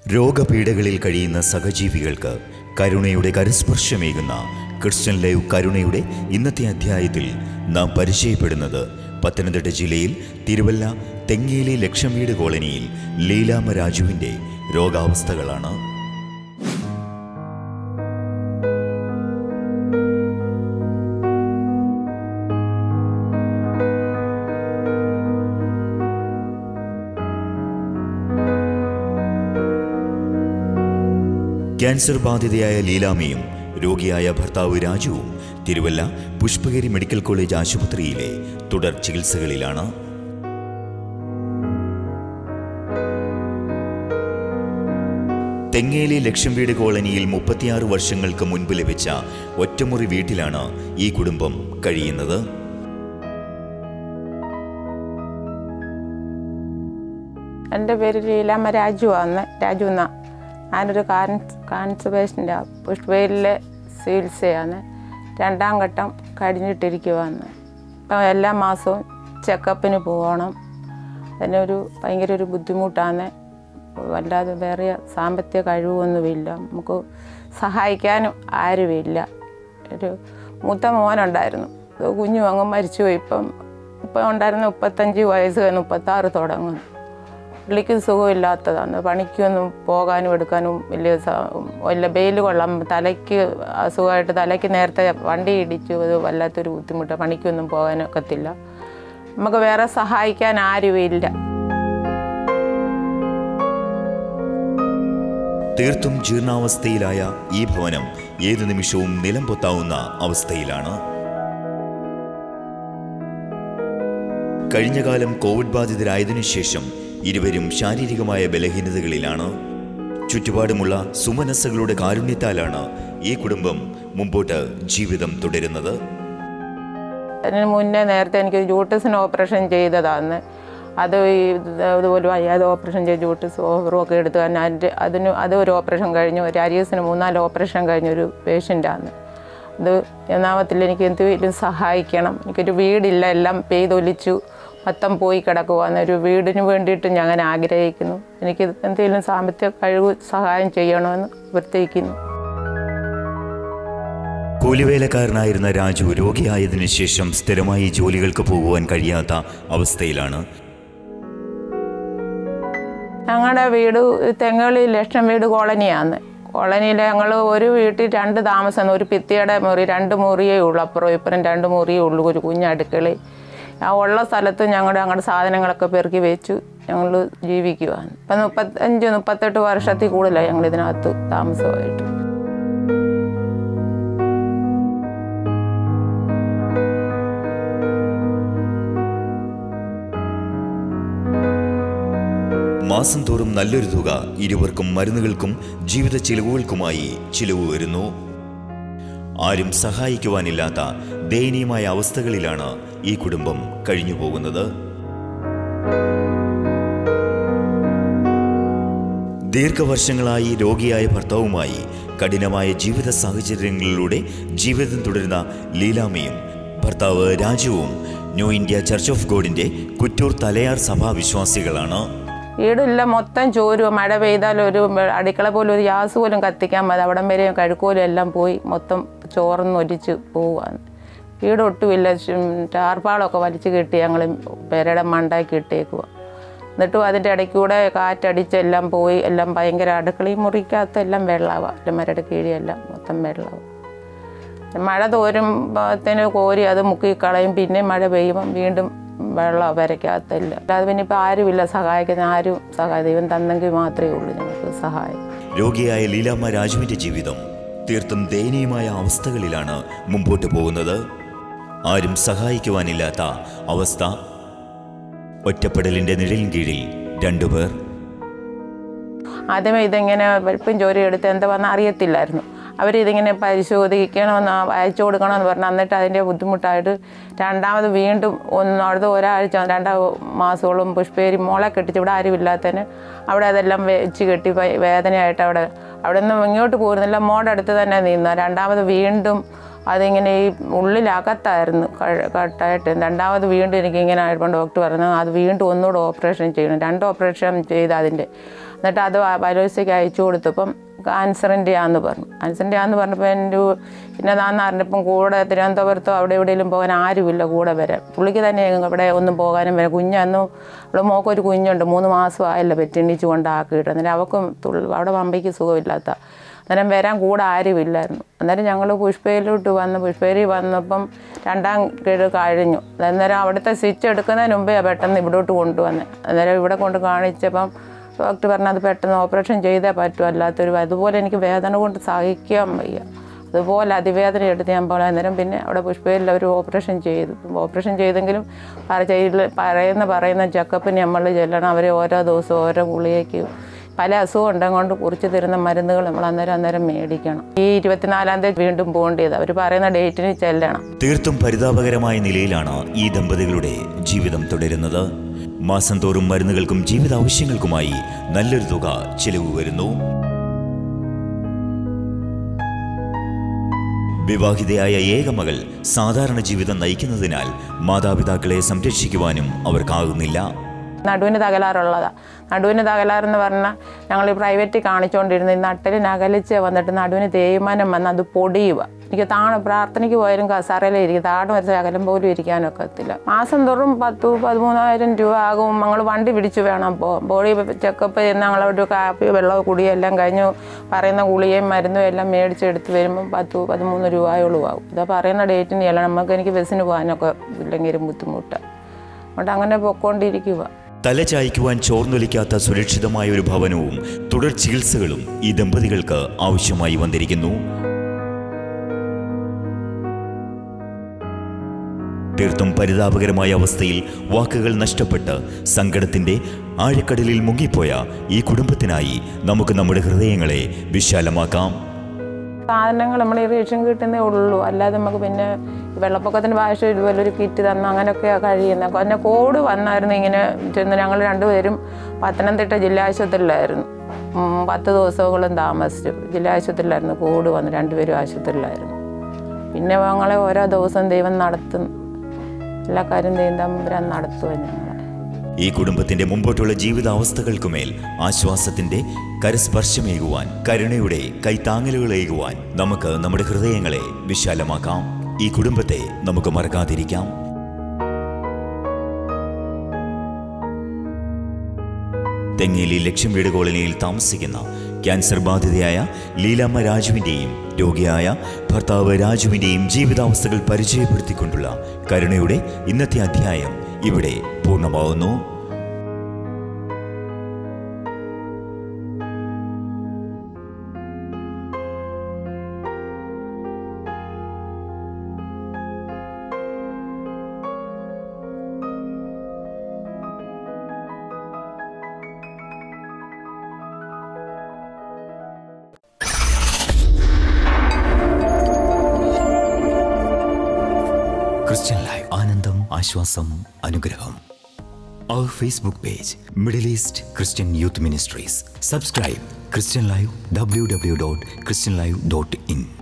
രോഗപീഠകളിൽ കഴിയുന്ന സഹജീവികൾക്ക് കരുണയുടെ കരസ്പർശമേകുന്ന Christian live കരുണയുടെ ഇന്നത്തെ അധ്യായത്തിൽ നാം പരിചയപ്പെടുന്നത് പത്തനംതിട്ട ജില്ലയിൽ തിരുവല്ല തെങ്ങേലി ലക്ഷം വീട് കോളനിയിൽ ലീലാമ്മ രാജുവിൻ്റെ രോഗാവസ്ഥകളാണ്. ക്യാൻസർ ബാധിതയായ ലീലാമ്മയും രോഗിയായ ഭർത്താവ് രാജുവും തിരുവല്ല പുഷ്പഗിരി മെഡിക്കൽ കോളേജ് ആശുപത്രിയിലെ തുടർ ചികിത്സകളിലാണ്. തെങ്ങേലി ലക്ഷം വീട് കോളനിയിൽ 36 വർഷങ്ങൾക്ക് മുൻപ് ലഭിച്ച ഒറ്റമുറി വീട്ടിലാണ് ഈ കുടുംബം കഴിയുന്നത്. എൻ്റെ പേര് ലീലാമ്മ രാജു. ഞാനൊരു കാൻസർ പേഷ്യൻ്റാണ്. പുഷ്പഗിരിയിലെ ചികിത്സയാണ്. 2ാം ഘട്ടം കഴിഞ്ഞിട്ടിരിക്കുവാന്ന്. ഇപ്പം എല്ലാ മാസവും ചെക്കപ്പിന് പോകണം. അതിനൊരു ഭയങ്കര ഒരു ബുദ്ധിമുട്ടാണ്. വല്ലാതെ വേറെ സാമ്പത്തിക കഴിവൊന്നുമില്ല. നമുക്ക് സഹായിക്കാനും ആരുമില്ല. ഒരു മൂത്ത മോനുണ്ടായിരുന്നു. കുഞ്ഞു അങ്ങ് മരിച്ചുപോയി. ഇപ്പം ഉണ്ടായിരുന്ന 35 വയസ്സ് 36 തുടങ്ങുന്നു. പുള്ളിക്ക് സുഖമില്ലാത്തതാണ്. പണിക്കൊന്നും പോകാനും എടുക്കാനും വലിയ വെയിൽ കൊള്ളാം. തലയ്ക്ക് അസുഖമായിട്ട് തലയ്ക്ക് നേരത്തെ വണ്ടി ഇടിച്ചു. അത് വല്ലാത്തൊരു ബുദ്ധിമുട്ട്. പണിക്കൊന്നും പോകാനൊക്കത്തില്ല. നമുക്ക് വേറെ സഹായിക്കാൻ ആരുമില്ല. തീർത്തും ജീർണാവസ്ഥയിലായ ഈ ഭവനം ഏതു നിമിഷവും നിലം പൊത്താവുന്ന അവസ്ഥയിലാണ്. കഴിഞ്ഞ കാലം കോവിഡ് ബാധിതരായതിനു ശേഷം ഇരുവരും ശാരീരികമായ ബലഹീനതകളിലാണ്. ചുറ്റുപാടുമുള്ള സുമനസ്സുകളുടെ കാരുണ്യത്താലാണ് ഈ കുടുംബം മുമ്പോട്ട് ജീവിതം തുടരുന്നത്. അതിന് മുന്നേ നേരത്തെ എനിക്ക് ജൂട്ടിസിന് ഓപ്പറേഷൻ ചെയ്തതാണ്. അത് ഇതുപോലെ വയ്യാതെ ഓപ്പറേഷൻ ചെയ്ത് ജൂട്ടിസ് ഓവറൊക്കെ എടുത്ത് അത് ഒരു ഓപ്പറേഷൻ കഴിഞ്ഞു. ഒരു അരീസിന് 3-4 ഓപ്പറേഷൻ കഴിഞ്ഞൊരു പേഷ്യൻ്റാണ്. അത് ഒന്നാമത്തിൽ എനിക്ക് എന്തെങ്കിലും സഹായിക്കണം. എനിക്കൊരു വീടില്ല. എല്ലാം പെയ്തൊലിച്ചു മൊത്തം പോയി കിടക്കുവാണ്. ഒരു വീടിന് വേണ്ടിയിട്ട് ഞാൻ അങ്ങനെ ആഗ്രഹിക്കുന്നു. എനിക്ക് എന്തെങ്കിലും സാമ്പത്തിക കഴിവ് സഹായം ചെയ്യണമെന്ന് അഭ്യർത്ഥിക്കുന്നു. കൂലിവേലക്കാരനായിരുന്ന രാജു രോഗിയായതിനു ശേഷം സ്ഥിരമായി ജോലികൾക്ക് പോകുവാൻ കഴിയാത്ത അവസ്ഥയിലാണ്. ഞങ്ങളുടെ വീട് തെങ്ങേലി ലക്ഷം വീട് കോളനിയാണ്. കോളനിയിൽ ഞങ്ങൾ ഒരു വീട്ടിൽ 2 താമസം. ഒരു ഭിത്തിയുടെ മുറി 2 മുറിയേ ഉള്ളൂ. അപ്പുറം ഇപ്പുറം 2 മുറിയേ ഉള്ളൂ. ഒരു കുഞ്ഞടുക്കളയിൽ ആ ഉള്ള സ്ഥലത്ത് ഞങ്ങളുടെ സാധനങ്ങളൊക്കെ പെറുക്കി വെച്ചു ഞങ്ങൾ ജീവിക്കുവാണ്. ഇപ്പം 35-38 വർഷത്തിൽ കൂടുതലായി ഞങ്ങൾ ഇതിനകത്ത് താമസമായിട്ട്. മാസം തോറും നല്ലൊരു തുക ഇരുവർക്കും മരുന്നുകൾക്കും ജീവിത ചിലവുകൾക്കുമായി ചിലവ് വരുന്നു. ആരും സഹായിക്കുവാനില്ലാത്ത ദയനീയമായ അവസ്ഥകളിലാണ് ഈ കുടുംബം കഴിഞ്ഞു പോകുന്നത്. ദീർഘവർഷങ്ങളായി രോഗിയായ ഭർത്താവുമായി കഠിനമായ ജീവിത സാഹചര്യങ്ങളിലൂടെ ജീവിതം തുടരുന്ന ലീലാമ്മയും ഭർത്താവ് രാജുവും ന്യൂ ഇന്ത്യ ചർച്ച് ഓഫ് ഗോഡിന്റെ കുറ്റൂർ തലയാർ സഭാ വിശ്വാസികളാണ്. വീടില്ല, മൊത്തം ചോരുക. മഴ പെയ്താൽ ഒരു അടുക്കള പോലും ഒരു ഗ്യാസ് പോലും കത്തിക്കാൻ മതി. അവിടം വരെയും കഴുക്കോലും എല്ലാം പോയി മൊത്തം ചോർന്നൊലിച്ച് പോവുകയാണ്. വീടൊട്ടുമില്ല. ടാർപ്പാളൊക്കെ വലിച്ചു കെട്ടി ഞങ്ങൾ പെരയുടെ മണ്ടാക്കി ഇട്ടേക്കുക. എന്നിട്ടും അതിൻ്റെ ഇടയ്ക്കൂടെ കാറ്റടിച്ചെല്ലാം പോയി. എല്ലാം ഭയങ്കര അടുക്കളയും മുറിക്കകത്തെല്ലാം വെള്ളമാവുക. മരയുടെ കീഴിയെല്ലാം മൊത്തം വെള്ളമാവും. മഴ തോരുമ്പോഴത്തേന് കോരി അത് മുക്കിക്കളയും. പിന്നെ മഴ പെയ്യുമ്പം വീണ്ടും വെള്ളം വരയ്ക്കകത്തില്ല. അത് പിന്നെ ഇപ്പം ആരുമില്ല സഹായിക്കുന്ന. ആരും ദൈവം തന്നെങ്കിൽ മാത്രമേ ഉള്ളൂ ഞങ്ങൾക്ക് സഹായം. രോഗിയായ ലീലാമ്മ രാജുവിൻ്റെ ജീവിതം തീർത്തും ദയനീയമായ അവസ്ഥകളിലാണ് മുമ്പോട്ട് പോകുന്നത്. ആരും സഹായിക്കുവാനില്ലാത്ത അവസ്ഥ. ഒറ്റപ്പെടലിൻ്റെ നിഴലിൻ കീഴിൽ 2 പേർ. ആദ്യമേ ഇതെങ്ങനെ വെളുപ്പും ചോരയും എടുത്ത് എന്താ പറഞ്ഞാൽ അറിയത്തില്ലായിരുന്നു. അവരിതിങ്ങനെ പരിശോധിക്കണമെന്ന് അയച്ചു കൊടുക്കണമെന്ന് പറഞ്ഞു. എന്നിട്ട് അതിൻ്റെ ബുദ്ധിമുട്ടായിട്ട് രണ്ടാമത് വീണ്ടും അടുത്ത ഒരാഴ്ച 2 മാസത്തോളം പുഷ്പഗിരി മോളെ കെട്ടിച്ച് ഇവിടെ ആരുമില്ലാത്തതിന് അവിടെ അതെല്ലാം വെച്ച് കെട്ടി വേദനയായിട്ട് അവിടെ നിന്ന് ഇങ്ങോട്ട് പോരുന്നില്ല. മോളുടെ അടുത്ത് തന്നെ നിന്ന്. രണ്ടാമത് വീണ്ടും അതിങ്ങനെ ഈ ഉള്ളിലകത്തായിരുന്നു കട്ടായിട്ട്. രണ്ടാമത് വീണ്ടും എനിക്കിങ്ങനെ ആയപ്പോൾ ഡോക്ടർ പറഞ്ഞു അത് വീണ്ടും ഒന്നുകൂടെ ഓപ്പറേഷൻ ചെയ്യണം. 2 ഓപ്പറേഷൻ ചെയ്ത് എന്നിട്ട് അത് ബയോപ്സിക്ക് അയച്ചു കൊടുത്തപ്പം ക്യാൻസറിൻ്റെ ആണെന്ന് പറഞ്ഞു. ക്യാൻസറിൻ്റെ ആണെന്ന് പറഞ്ഞപ്പോൾ എൻ്റെ ഇന്നതാണെന്ന് അറിഞ്ഞപ്പം കൂടെ തിരുവനന്തപുരത്തോ അവിടെ എവിടെയെങ്കിലും പോകാൻ ആരുമില്ല കൂടെ വരാൻ. പുള്ളിക്ക് തന്നെ ഇവിടെ ഒന്നും പോകാനും വരാം. കുഞ്ഞന്നും ഇവിടെ മോക്കൊരു കുഞ്ഞുണ്ട്, 3 മാസമായല്ലോ പെറ്റെണ്ണിച്ച് കൊണ്ടാക്കിയിട്ട്. അന്നേരം അവൾക്കും അവിടെ പമ്പയ്ക്ക് സുഖമില്ലാത്ത, അന്നേരം വരാൻ കൂടെ ആരുമില്ലായിരുന്നു. അന്നേരം ഞങ്ങൾ പുഷ്പയിലോട്ട് പുഷ്പേരി വന്നപ്പം 2ാം ഗഡു കഴിഞ്ഞു. അന്നേരം അവിടുത്തെ സ്റ്റിച്ച് എടുക്കുന്നതിന് മുമ്പേ പെട്ടെന്ന് ഇവിടോട്ട് കൊണ്ടുവന്നത്. അന്നേരം ഇവിടെ കൊണ്ട് കാണിച്ചപ്പം ഡോക്ടർ പറഞ്ഞത് പെട്ടെന്ന് ഓപ്പറേഷൻ ചെയ്തേ പറ്റും, അല്ലാത്തൊരു അതുപോലെ എനിക്ക് വേദന കൊണ്ട് സഹിക്കാൻ വയ്യ. അതുപോലെ അതിവേദന എടുത്ത് ഞാൻ പോലെ. അന്നേരം പിന്നെ അവിടെ പുഷ്പയിൽ അവർ ഓപ്പറേഷൻ ചെയ്തു. ഓപ്പറേഷൻ ചെയ്തെങ്കിലും പറയുന്ന ചെക്കപ്പിന് നമ്മൾ ചെല്ലണം. അവർ ഓരോ ദിവസവും ഓരോ ഗുളികയ്ക്ക് പല അസുഖം ഉണ്ടെങ്കിൽ കുറിച്ച് തരുന്ന മരുന്നുകൾ നമ്മൾ അന്നേരം മേടിക്കണം. ഈ 24-ാം തീയതി വീണ്ടും പോകേണ്ടത്, അവർ പറയുന്ന ഡേറ്റിന് ചെല്ലണം. തീർത്തും പരിതാപകരമായ നിലയിലാണ് ഈ ദമ്പതികളുടെ ജീവിതം തുടരുന്നത്. മാസം തോറും മരുന്നുകൾക്കും ജീവിതാവശ്യങ്ങൾക്കുമായി നല്ലൊരു തുക ചിലവ് വരുന്നു. വിവാഹിതയായ ഏക മകൾ സാധാരണ ജീവിതം നയിക്കുന്നതിനാൽ മാതാപിതാക്കളെ സംരക്ഷിക്കുവാനും അവർക്കാകുന്നില്ല. നടുവിന് തകരാറുള്ളതാണ്. നടുവിന് തകരാറെന്ന് പറഞ്ഞാൽ ഞങ്ങൾ പ്രൈവറ്റിൽ കാണിച്ചുകൊണ്ടിരുന്നത് ഈ നട്ടലിന് അകലിച്ച് വന്നിട്ട് നടുവിന് തേയ്മാനം വന്ന് അത് പൊടിയുക. എനിക്ക് പ്രാർത്ഥനയ്ക്ക് പോയാലും കസാരയിലിരിക്കും, താഴെ വരച്ച അകലം പോലും ഇരിക്കാനൊക്കത്തില്ല. മാസം തോറും 10,000-13,000 രൂപ ആകും. ഞങ്ങൾ വണ്ടി പിടിച്ച് വേണം പോകാം. ബോഡി ചെക്കപ്പ് ചെയ്യുന്ന ഞങ്ങളൊരു കാപ്പി വെള്ളവും കുടിയെല്ലാം കഴിഞ്ഞ് പറയുന്ന ഗുളികയും മരുന്നും എല്ലാം മേടിച്ചെടുത്ത് വരുമ്പം 10-13 രൂപയോളം ആകും. ഇതാ പറയുന്ന ഡേറ്റിന് ചെല്ലണം. എനിക്ക് ബസ്സിന് പോകാനൊക്കെ ഇല്ലെങ്കിലും ബുദ്ധിമുട്ടാണ്. അതുകൊണ്ട് അങ്ങനെ പൊയ്ക്കൊണ്ടിരിക്കുക. തലചായ്ക്കുവാൻ ചോർന്നൊലിക്കാത്ത സുരക്ഷിതമായ ഒരു ഭവനവും തുടർ ചികിത്സകളും ഈ ദമ്പതികൾക്ക് ആവശ്യമായി വന്നിരിക്കുന്നു. തീർത്തും പരിതാപകരമായ അവസ്ഥയിൽ വാക്കുകൾ നഷ്ടപ്പെട്ട് സങ്കടത്തിന്റെ ആഴക്കടലിൽ മുങ്ങിപ്പോയ ഈ കുടുംബത്തിനായി നമുക്ക് നമ്മുടെ ഹൃദയങ്ങളെ വിശാലമാക്കാം. സാധനങ്ങൾ നമ്മൾ ഈ റേഷൻ കിട്ടുന്നേ ഉള്ളൂ, അല്ലാതെ നമുക്ക് പിന്നെ വെള്ളപ്പൊക്കത്തിൻ്റെ ഭാഷ ഇതുപോലൊരു കിറ്റ് തന്നു അങ്ങനെയൊക്കെയാണ് കഴിയുന്നത്. പിന്നെ കോഡ് വന്നായിരുന്നു ഇങ്ങനെ ചെന്ന്. ഞങ്ങൾ 2 പേരും പത്തനംതിട്ട ജില്ലാ ആശുപത്രിയിലായിരുന്നു. 10 ദിവസങ്ങളും താമസിച്ചു. ജില്ലാ ആശുപത്രിയിലായിരുന്നു കോഡ് വന്ന്, 2 പേരും ആശുപത്രിയിലായിരുന്നു. പിന്നെ ഞങ്ങളെ ഓരോ ദിവസം ദൈവം നടത്തും, എല്ലാ കാര്യം ദൈവം നടത്തുക. ഞങ്ങളെ ഈ കുടുംബത്തിന്റെ മുമ്പോട്ടുള്ള ജീവിതാവസ്ഥകൾക്കുമേൽ ആശ്വാസത്തിന്റെ കരസ്പർശമേകുവാൻ, കരുണയുടെ കൈത്താങ്ങലുകളേകുവാൻ നമുക്ക് നമ്മുടെ ഹൃദയങ്ങളെ വിശാലമാക്കാം. ഈ കുടുംബത്തെ നമുക്ക് മറക്കാതിരിക്കാം. തെങ്ങേലി ലക്ഷ്യം വീട് കോളനിയിൽ താമസിക്കുന്ന ക്യാൻസർ ബാധിതയായ ലീലാമ്മ രാജുവിൻ്റെയും രോഗിയായ ഭർത്താവ് രാജുവിൻ്റെയും ജീവിതാവസ്ഥകൾ പരിചയപ്പെടുത്തിക്കൊണ്ടുള്ള കരുണയുടെ ഇന്നത്തെ അധ്യായം ഇവിടെ പൂർണ്ണമാവുന്നു. Christian Life, ആനന്ദം, ആശ്വാസം, അനുഗ്രഹം. Our Facebook page, Middle East Christian Youth Ministries. Subscribe Christian Live, www.christianlive.in.